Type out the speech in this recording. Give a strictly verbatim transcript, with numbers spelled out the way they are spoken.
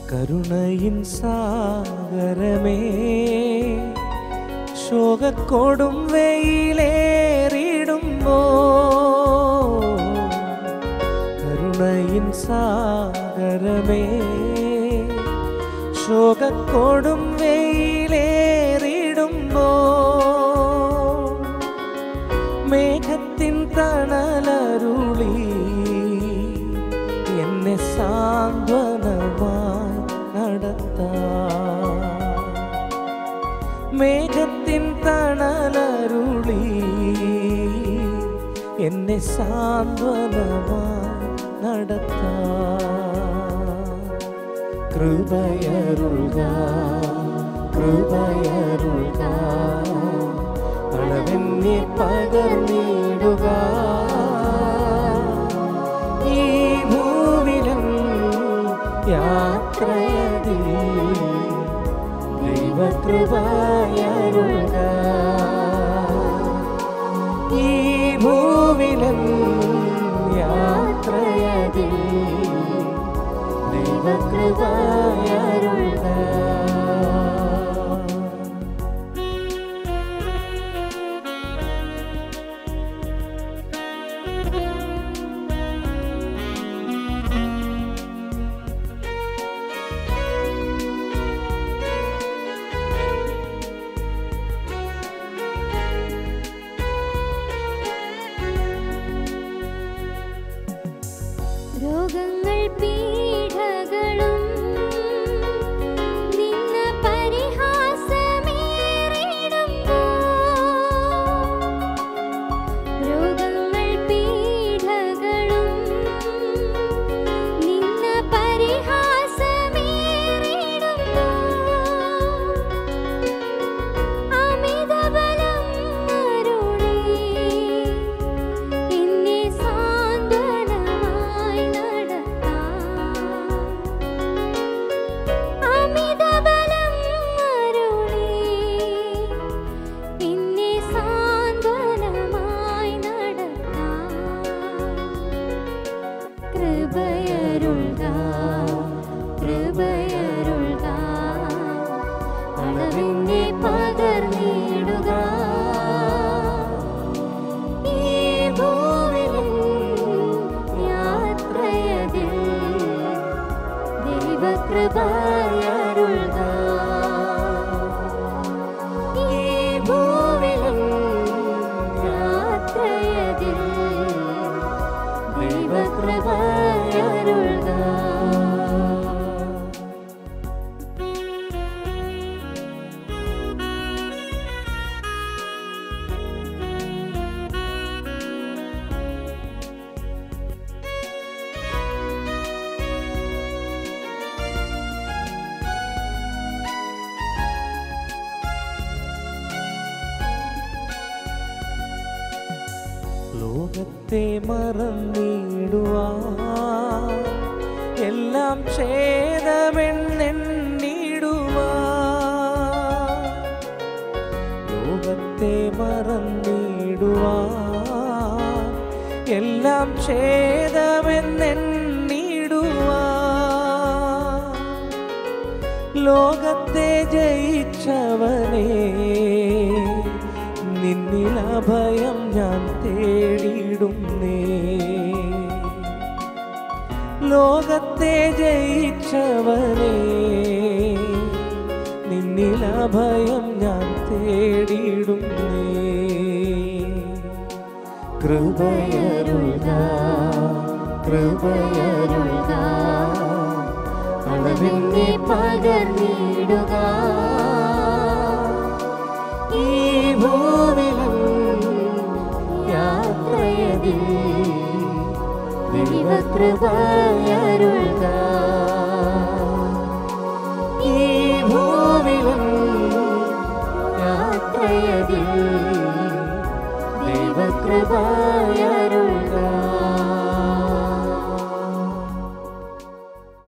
കരുണയിൻ സാഗരമേ ശോകക്കൊടും വെയിലേറിടുമ്പോ കരുണയിൻ സാഗരമേ ശോകക്കൊടും വെയിലേറിടുമ്പോ മേഘത്തിൻ തണലരുളി എന്നെ സാന്ത്വനമായി നടത്താം. മേഘത്തിൻ തണലരുളി എന്നെ സാന്ത്വനമായി നടത്താം. കൃപയരുൾക കൃപയരുൾക അളവെന്നെ പകർന്നിടുക. ഈ ഭൂവിലും യാത്രയതിൽ ദൈവകൃപയരുൾക. ഈ ഭൂവിലും യാത്രയതിൽ ദൈവകൃപയരുൾക. രോഗങ്ങൾ പീഡകളും നിന്ന പരിഹാസമേറിടുമ്പോ രോഗങ്ങൾ പീഡകളും നിന്ന പരിഹാസമേറിടുമ്പോ അമിതബലം അരുളി എന്നെ സാന്ത്വനമായി അമിതബലം അരുളി എന്നെ സാന്ത്വനമായി നടത്താം. കൃപയരുൾക കൃപയരുൾക അളവെന്നെ പകർന്നിടുക. ഈ ഭൂവിലും യാത്രയതിൽ ദൈവകൃപയരുൾക. ഈ ഭൂവിലും യാത്രയതിൽ ദൈവകൃപയരുൾക. ലോകത്തെ മറന്നിടുവാൻ എല്ലാം ഛേദമെന്നെണ്ണിടുവാൻ. ലോകത്തെ മറന്നിടുവാൻ എല്ലാം ഛേദമെന്നെണ്ണിടുവാൻ. ലോകത്തെ ജയിച്ചവനേ നിന്നിൽ അഭയം ഞാൻ തേടിയിടുന്നേ. ലോകത്തെ ജയിച്ചവനേ നിന്നിൽ അഭയം ഞാൻ തേടിയിടുന്നേ. കൃപയരുൾക കൃപയരുൾക അളവെന്നെ പകർന്നിടുക. ഈ ഭൂവിലും യാത്രയതിൽ ദൈവകൃപയരുൾക. ഈ ഭൂവിലും യാത്രയതിൽ ദൈവകൃപയരുൾക.